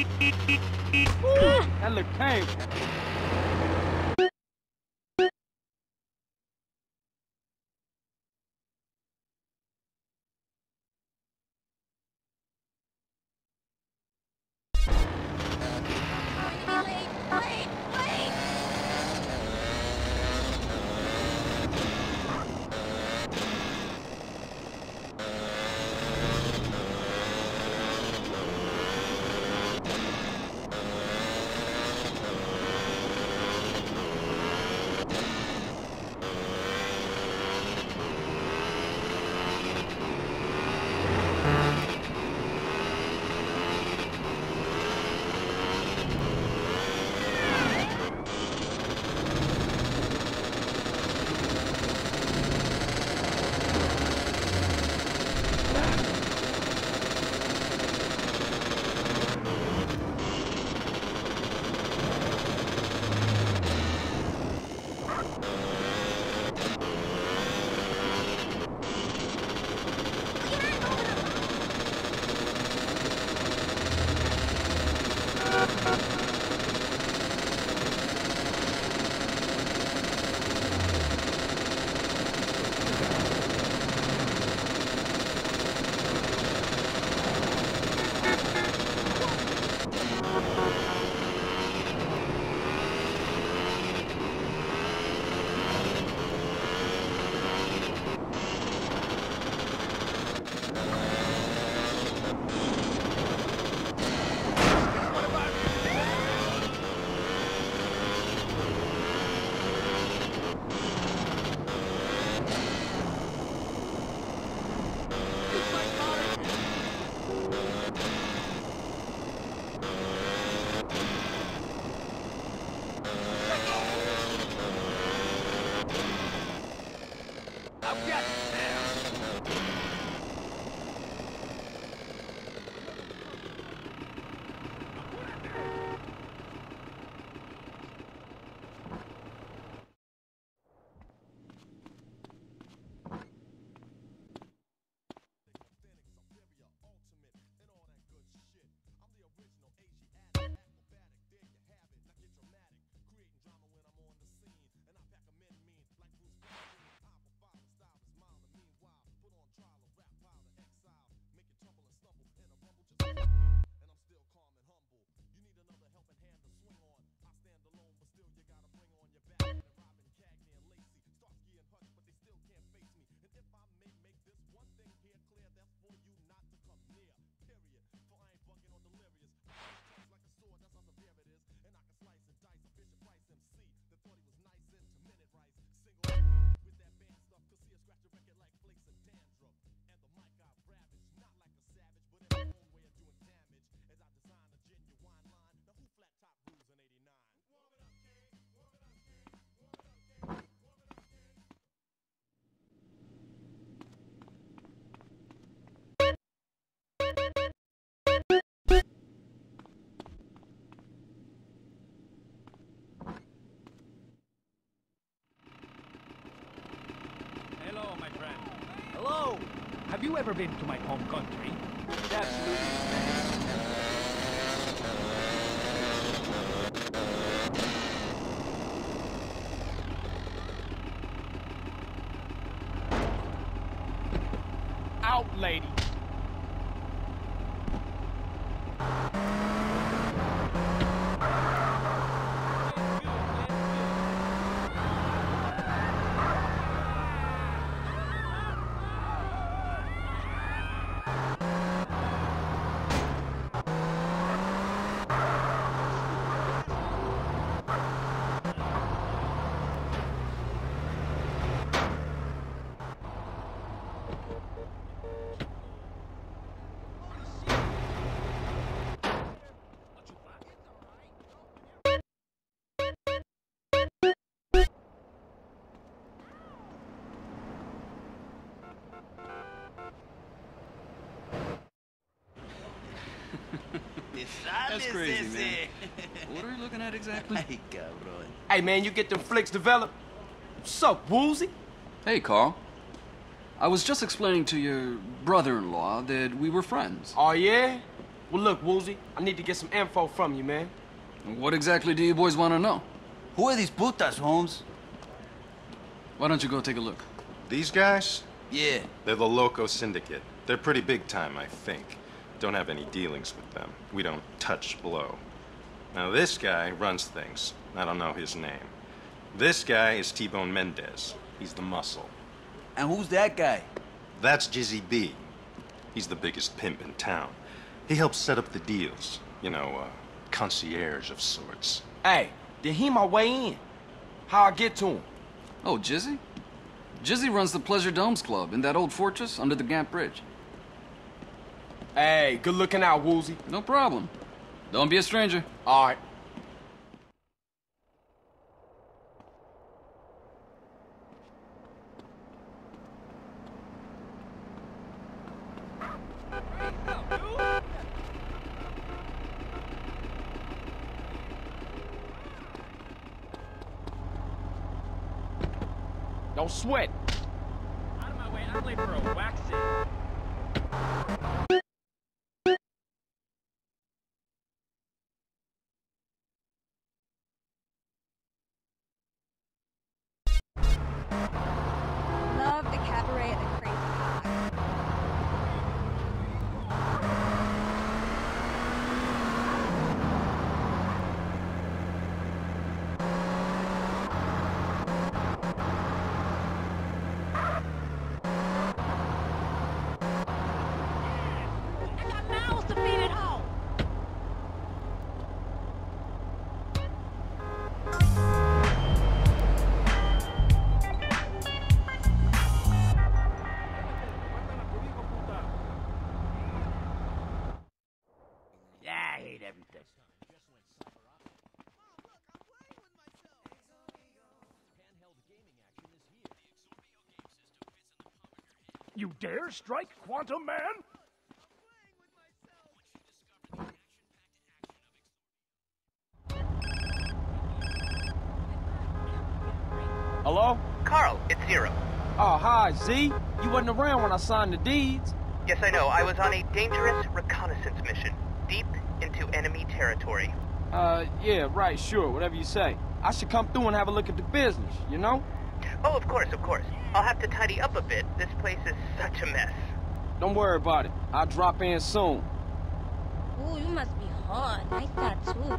That look tame. Have you ever been to my home country? Absolutely. Out, lady. That's crazy, man. What are you looking at exactly? Ay, cabrón. Hey, man, you get them flicks developed? What's up, Woolsey? Hey, Carl. I was just explaining to your brother-in-law that we were friends. Oh, yeah? Well, look, Woozie, I need to get some info from you, man. What exactly do you boys want to know? Who are these putas, Holmes? Why don't you go take a look? These guys? Yeah. They're the Loco Syndicate. They're pretty big time, I think. Don't have any dealings with them. We don't touch blow. Now, this guy runs things. I don't know his name. This guy is T-Bone Mendez. He's the muscle. And who's that guy? That's Jizzy B. He's the biggest pimp in town. He helps set up the deals. You know, concierge of sorts. Hey, then he my way in. How I get to him? Oh, Jizzy? Jizzy runs the Pleasure Domes Club in that old fortress under the Gant Bridge. Hey, good looking out, Woozie. No problem. Don't be a stranger. All right. Don't sweat. Out of my way, I'm late for a waxing. Love the cabaret at the Crazy Cock. I got mouths to feed at home. Yeah, I hate everything. You dare strike Quantum Man? Hello? Carl, it's Zero. Oh, hi, Z. You wasn't around when I signed the deeds. Yes, I know. I was on a dangerous reconnaissance mission, deep into enemy territory. Yeah, right, sure, whatever you say. I should come through and have a look at the business, you know? Oh, of course, of course. I'll have to tidy up a bit. This place is such a mess. Don't worry about it. I'll drop in soon. Ooh, you must be hot. Nice tattoo.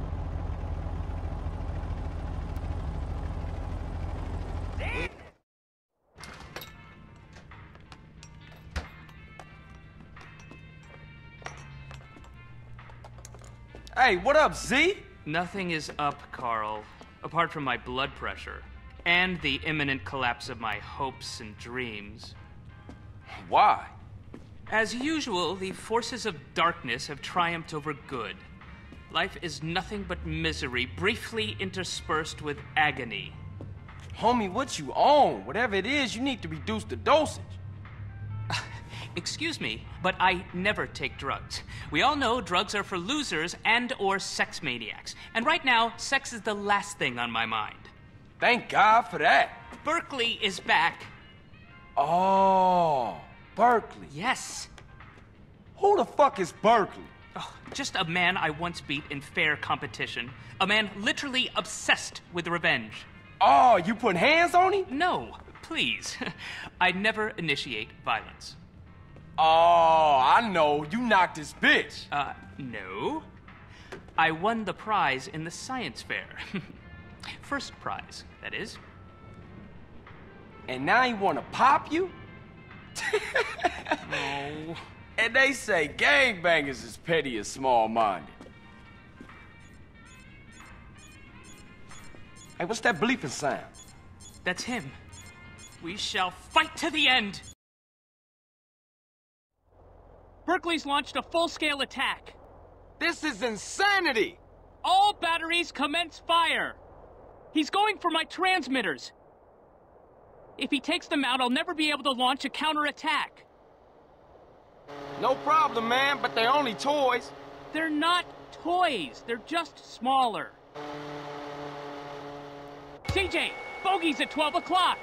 Hey, what up, Z? Nothing is up, Carl, apart from my blood pressure and the imminent collapse of my hopes and dreams. Why? As usual, the forces of darkness have triumphed over good. Life is nothing but misery, briefly interspersed with agony. Homie, what you on? Whatever it is, you need to reduce the dosage. Excuse me, but I never take drugs. We all know drugs are for losers and/or sex maniacs. And right now, sex is the last thing on my mind. Thank God for that. Berkeley is back. Oh, Berkeley. Yes. Who the fuck is Berkeley? Oh, just a man I once beat in fair competition. A man literally obsessed with revenge. Oh, you putting hands on him? No, please. I never initiate violence. Oh, I know. You knocked this bitch. No. I won the prize in the science fair. First prize, that is. And now he want to pop you? Oh. And they say gangbangers is petty and small-minded. Hey, what's that bleeping sound? That's him. We shall fight to the end! Berkeley's launched a full-scale attack. This is insanity! All batteries commence fire! He's going for my transmitters. If he takes them out, I'll never be able to launch a counterattack. No problem, man, but they're only toys. They're not toys. They're just smaller. CJ, bogey's at 12 o'clock.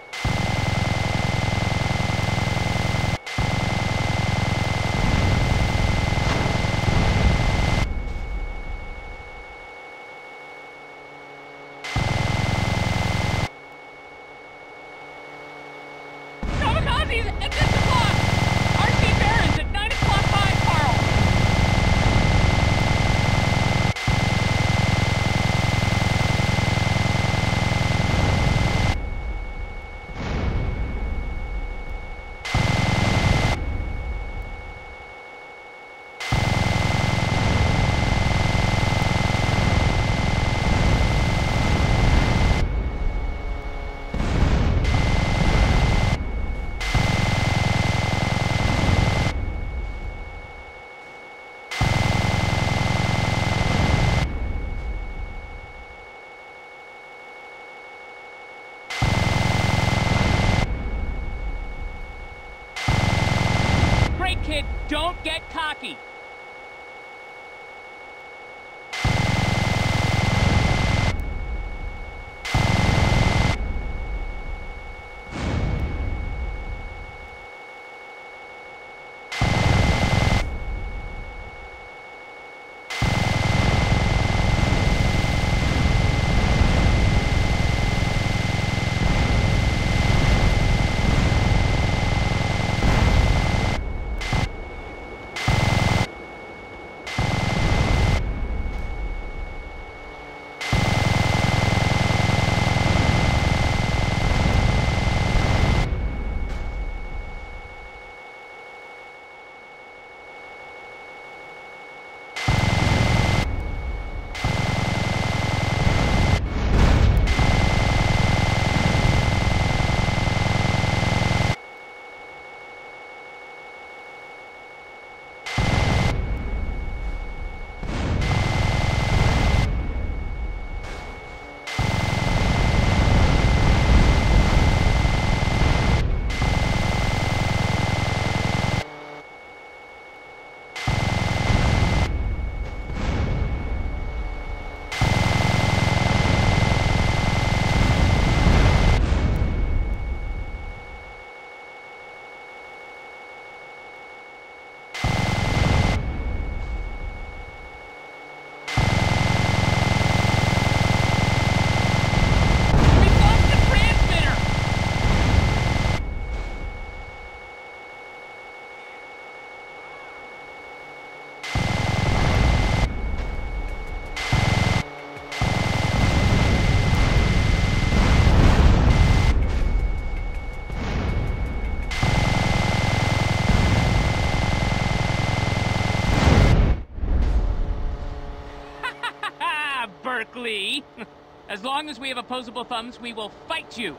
Berkeley. As long as we have opposable thumbs, we will fight you.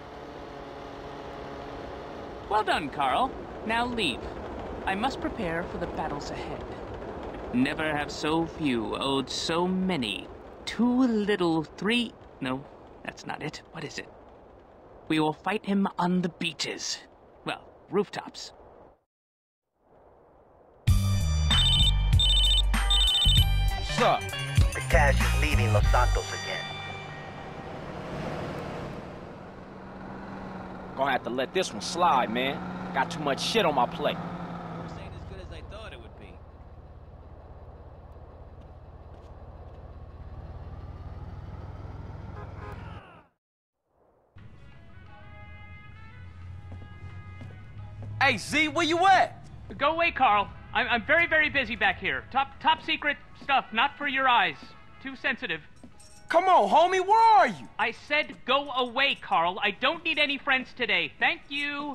Well done, Carl. Now leave. I must prepare for the battles ahead. Never have so few owed so many. Too little, three... No, that's not it. What is it? We will fight him on the beaches. Well, rooftops. What's up? The cash is leaving Los Santos again. Gonna have to let this one slide, man. Got too much shit on my plate. This ain't as good as I thought it would be. Hey, Z, where you at? Go away, Carl. I'm very, very busy back here. Top secret stuff, not for your eyes. Too sensitive. Come on, homie, where are you? I said go away, Carl. I don't need any friends today. Thank you.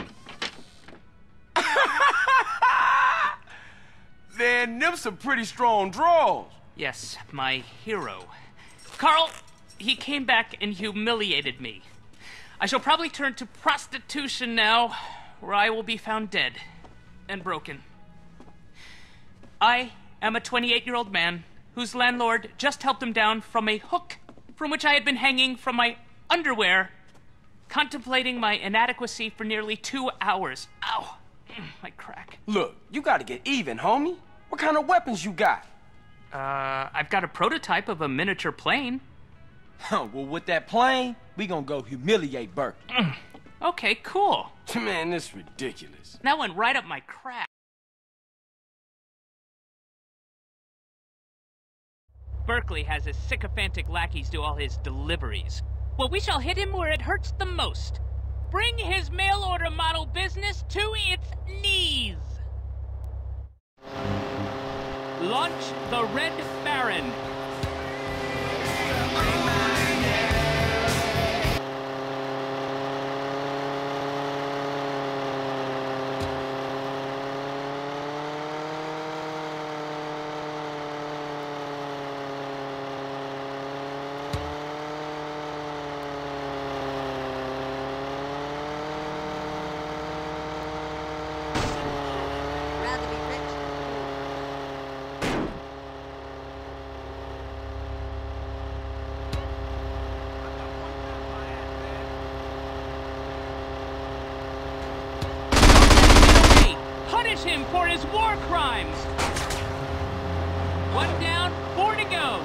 Man, them some pretty strong draws. Yes, my hero. Carl, he came back and humiliated me. I shall probably turn to prostitution now, where I will be found dead and broken. I am a 28-year-old man whose landlord just helped him down from a hook from which I had been hanging from my underwear, contemplating my inadequacy for nearly 2 hours. Ow! My crack. Look, you gotta get even, homie. What kind of weapons you got? I've got a prototype of a miniature plane. Well, with that plane, we gonna go humiliate Berkeley. Okay, cool. Man, this ridiculous. That went right up my crack. Berkeley has his sycophantic lackeys do all his deliveries. Well, we shall hit him where it hurts the most. Bring his mail-order model business to its knees. Launch the Red Baron. Rather be rich than poor. Punish him for his war crimes. 1 down, 4 to go.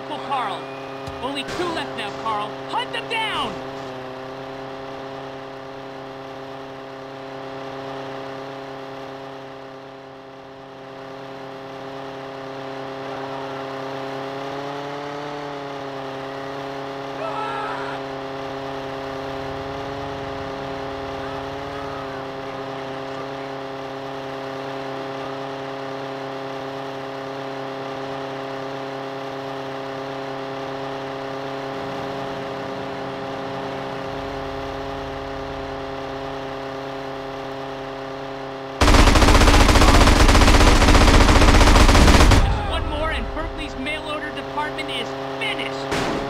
careful, Carl. Only 2 left now, Carl. Hunt them down! Is finished!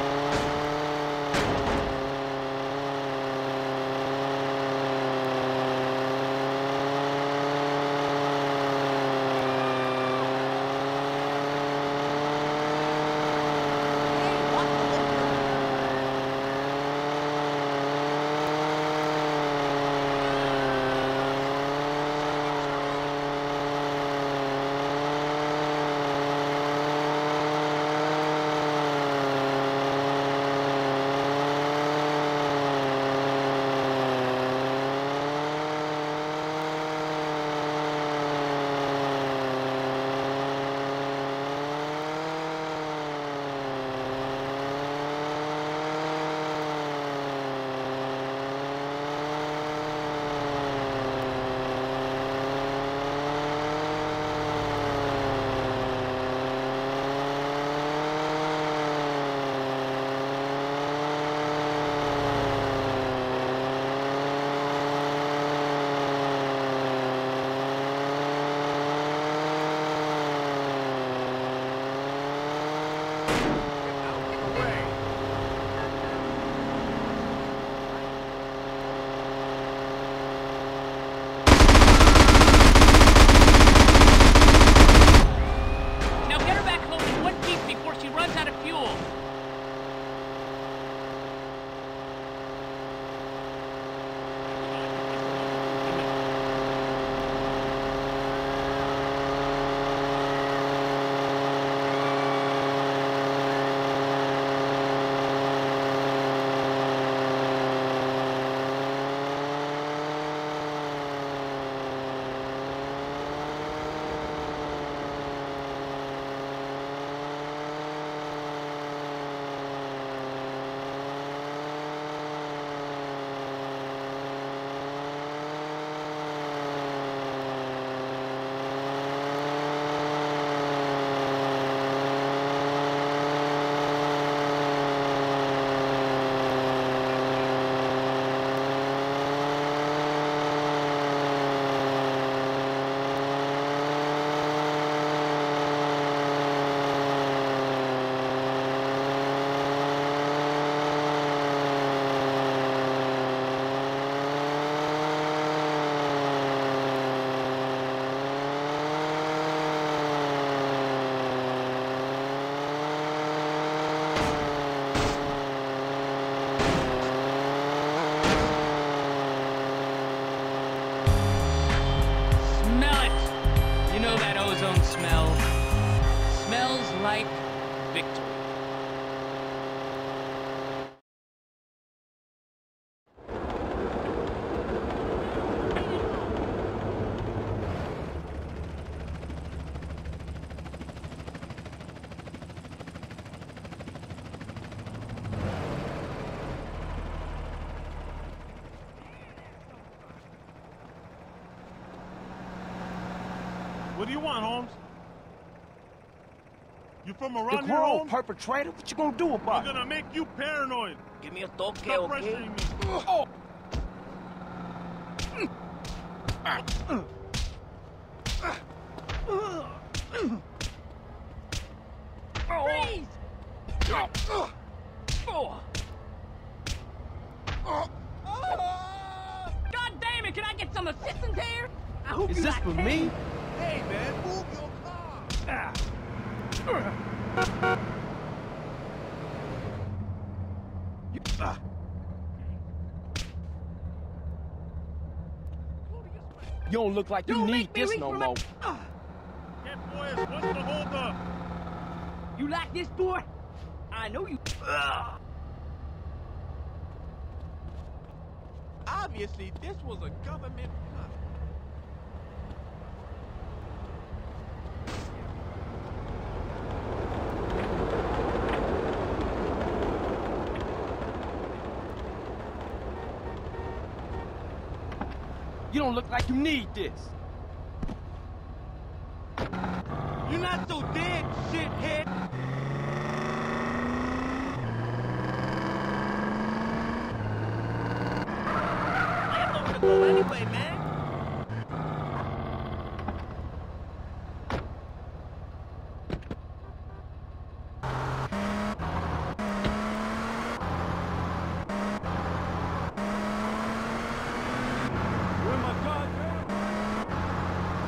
Smell. Smells like victory. What do you want, Holmes? You from around The here, Grove Holmes? perpetrator? What you gonna do about I'm it? gonna make you paranoid. Give me a toque, Stop okay? pressuring me. Oh. Freeze! God damn it, can I get some assistance here? I hope Is you this like for cake. me? Hey, man, move your car. You don't look like you Don't need make me this reach no for my- more. Get boys, what's the holdup? You like this, boy? I know you. Obviously, this was a government plot. You don't look like you need this. You're not so dead, shithead. I'm gonna go anyway, man. Where my car, girl?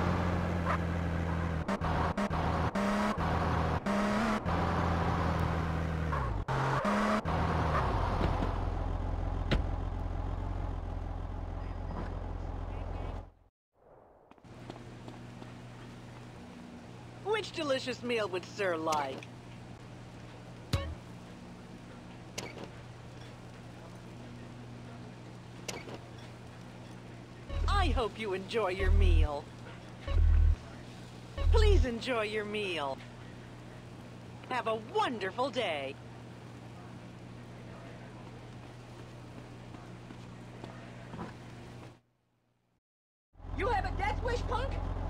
Which delicious meal would Sir like? I hope you enjoy your meal. Please enjoy your meal. Have a wonderful day. You have a death wish, punk?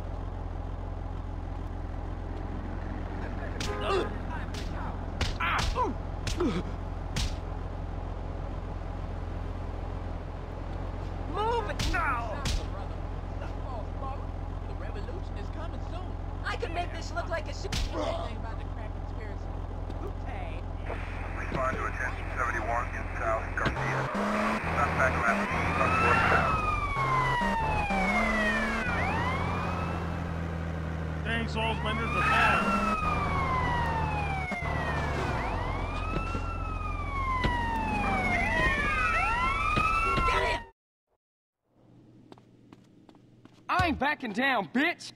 Move it now! The revolution is coming soon. I can make this look like a Anything about the crack conspiracy. Okay. Respond to attention 71 in South Garcia. Suspect left from northbound. Thanks, all spenders are fast. I ain't backing down, bitch!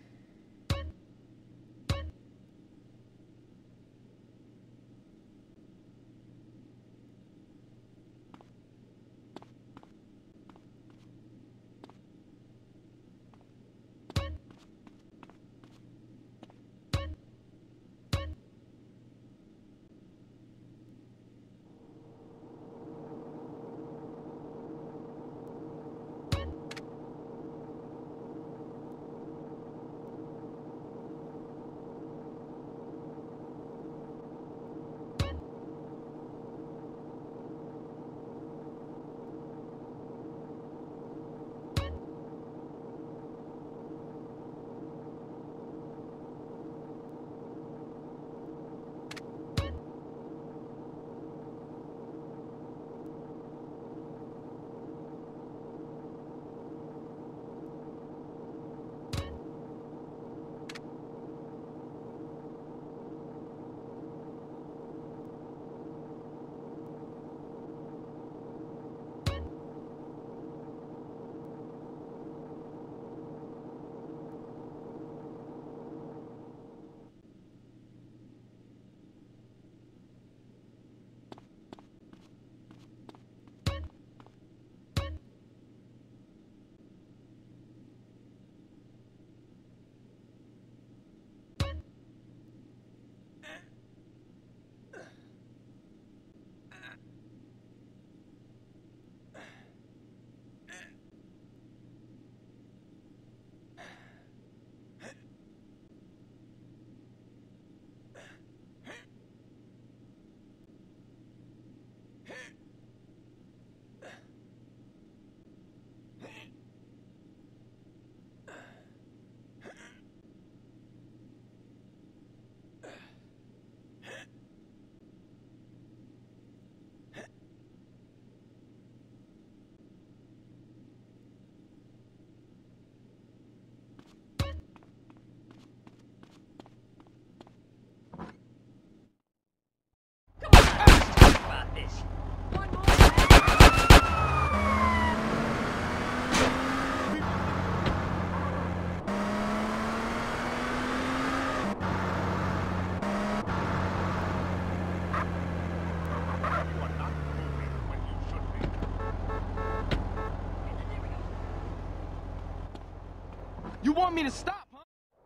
want me to stop, huh?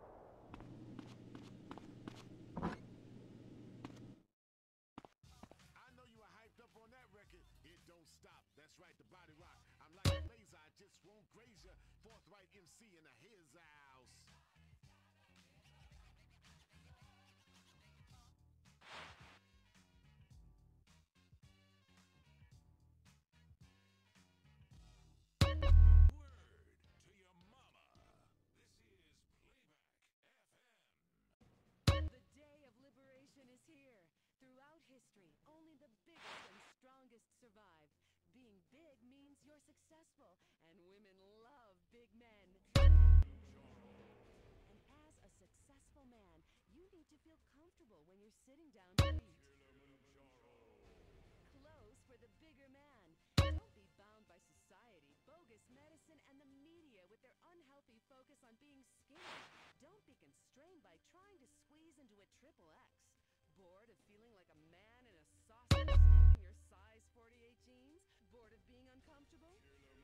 I know you were hyped up on that record. It don't stop. That's right, the body rock. I'm like a laser, I just won't graze ya. Forthright MC in the his house. The day of liberation is here. Throughout history, only the biggest and strongest survive. Being big means you're successful, and women love big men. And as a successful man, you need to feel comfortable when you're sitting down to eat. Clothes for the bigger man. Don't be bound by society, bogus medicine, and the media with their unhealthy focus on being skinny. Don't be constrained by trying to squeeze into a XXX. Bored of feeling like a man in a sausage smoking your size 48 jeans? Bored of being uncomfortable?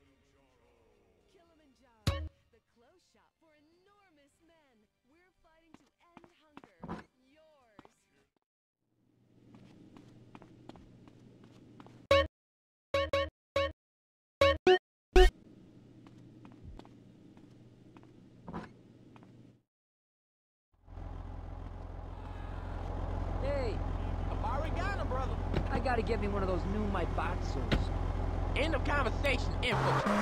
Kilimanjaro, the clothes shop for enormous men. We're fighting to end hunger. Yours. Hey, Amarigana, brother. I gotta get me one of those new Maibatsus. End of conversation, info.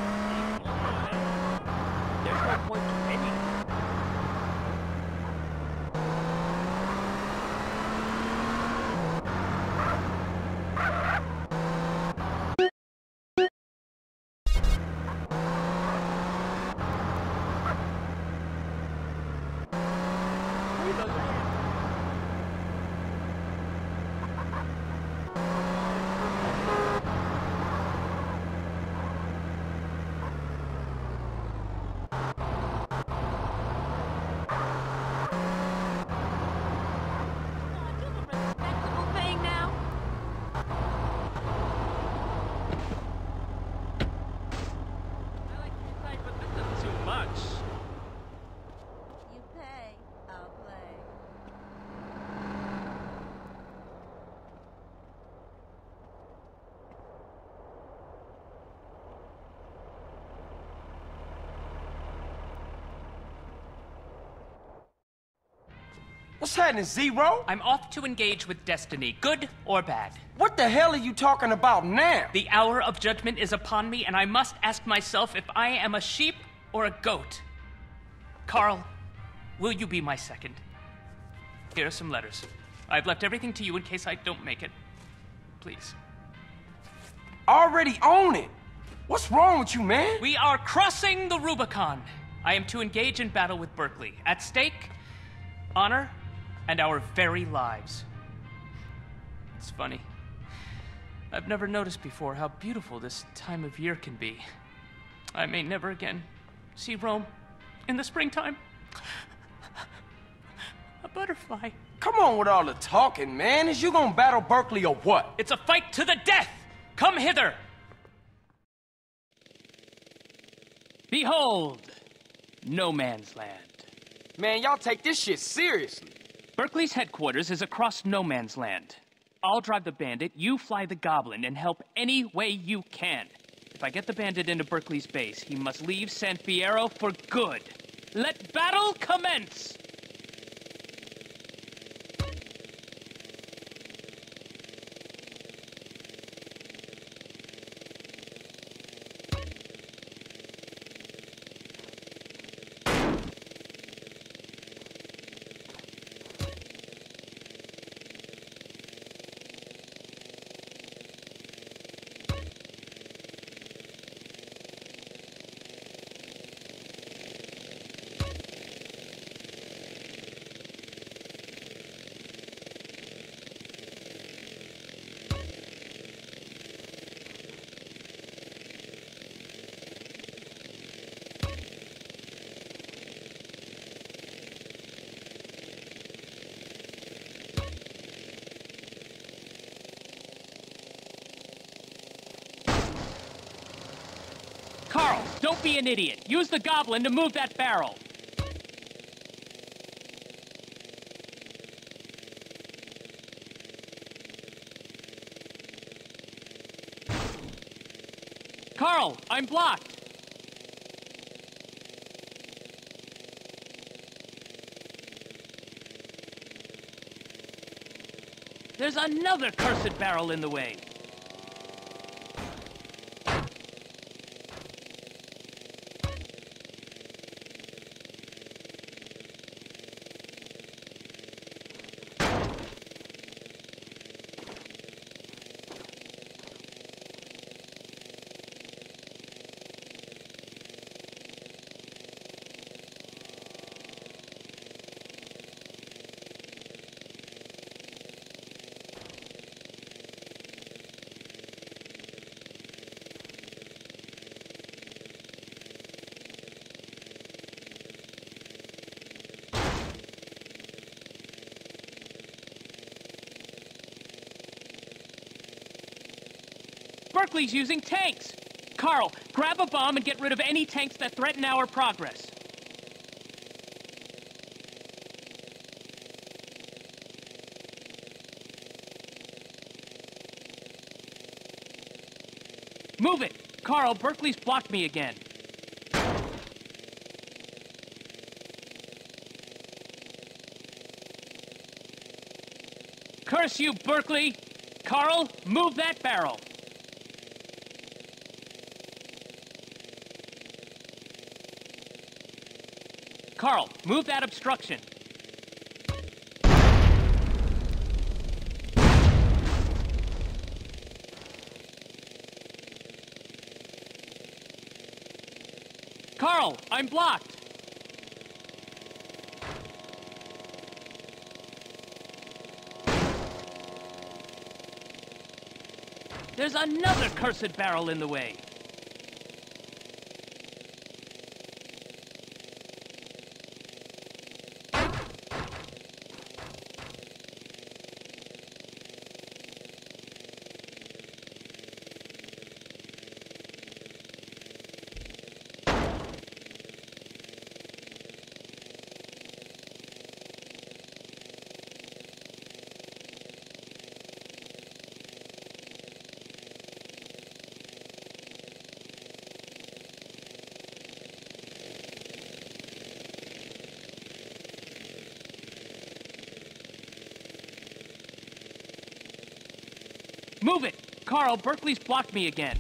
There's no point to any. What's happening, Zero? I'm off to engage with destiny, good or bad. What the hell are you talking about now? The hour of judgment is upon me, and I must ask myself if I am a sheep or a goat. Carl, will you be my second? Here are some letters. I've left everything to you in case I don't make it. Please. Already own it. What's wrong with you, man? We are crossing the Rubicon. I am to engage in battle with Berkeley. At stake, honor and our very lives. It's funny. I've never noticed before how beautiful this time of year can be. I may never again see Rome in the springtime. A butterfly. Come on with all the talking, man. Is you gonna battle Berkeley or what? It's a fight to the death! Come hither! Behold, no man's land. Man, y'all take this shit seriously. Berkeley's headquarters is across no man's land. I'll drive the bandit, you fly the goblin, and help any way you can. If I get the bandit into Berkeley's base, he must leave San Fierro for good. Let battle commence! Don't be an idiot. Use the goblin to move that barrel. Carl, I'm blocked. There's another cursed barrel in the way. Berkeley's using tanks! Carl, grab a bomb and get rid of any tanks that threaten our progress. Move it! Carl, Berkeley's blocked me again. Curse you, Berkeley! Carl, move that barrel! Carl, move that obstruction. Carl, I'm blocked. There's another cursed barrel in the way. Move it! Carl, Berkeley's blocked me again.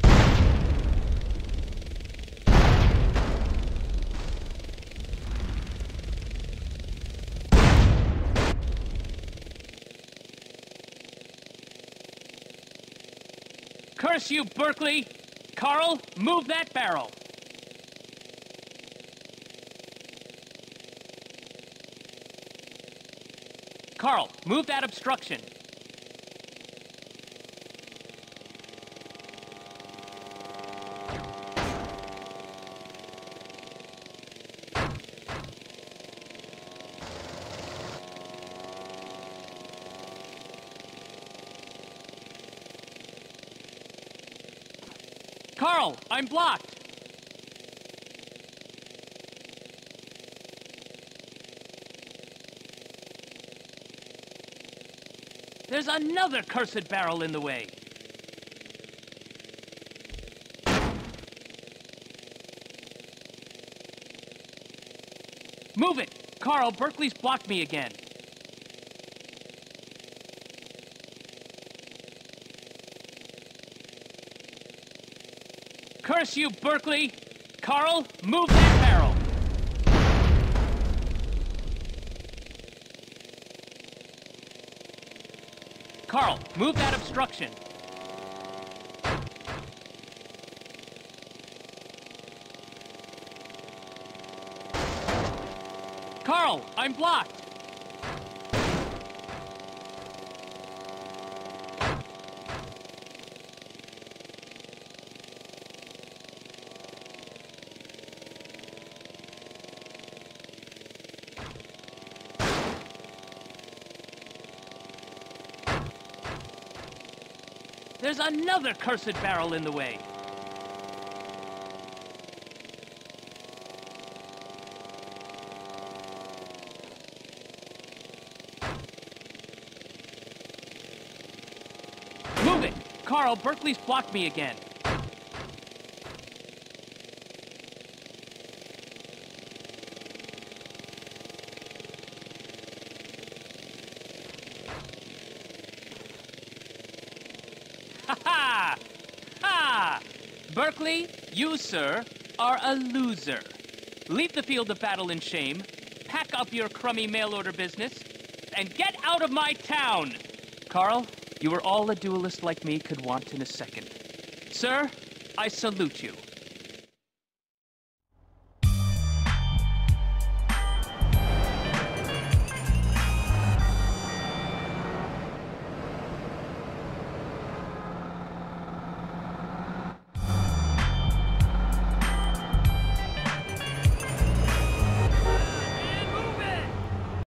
Curse you, Berkeley! Carl, move that barrel! Carl, move that obstruction. Carl, I'm blocked! There's another cursed barrel in the way. Move it! Carl, Berkeley's blocked me again. Curse you, Berkeley! Carl, move that barrel! Carl, move that obstruction. Carl, I'm blocked! There's another cursed barrel in the way. Carl, Berkeley's blocked me again. Ha-ha! Ha! Berkeley, you, sir, are a loser. Leave the field of battle in shame, pack up your crummy mail-order business, and get out of my town! Carl, you are all a duelist like me could want in a second. Sir, I salute you.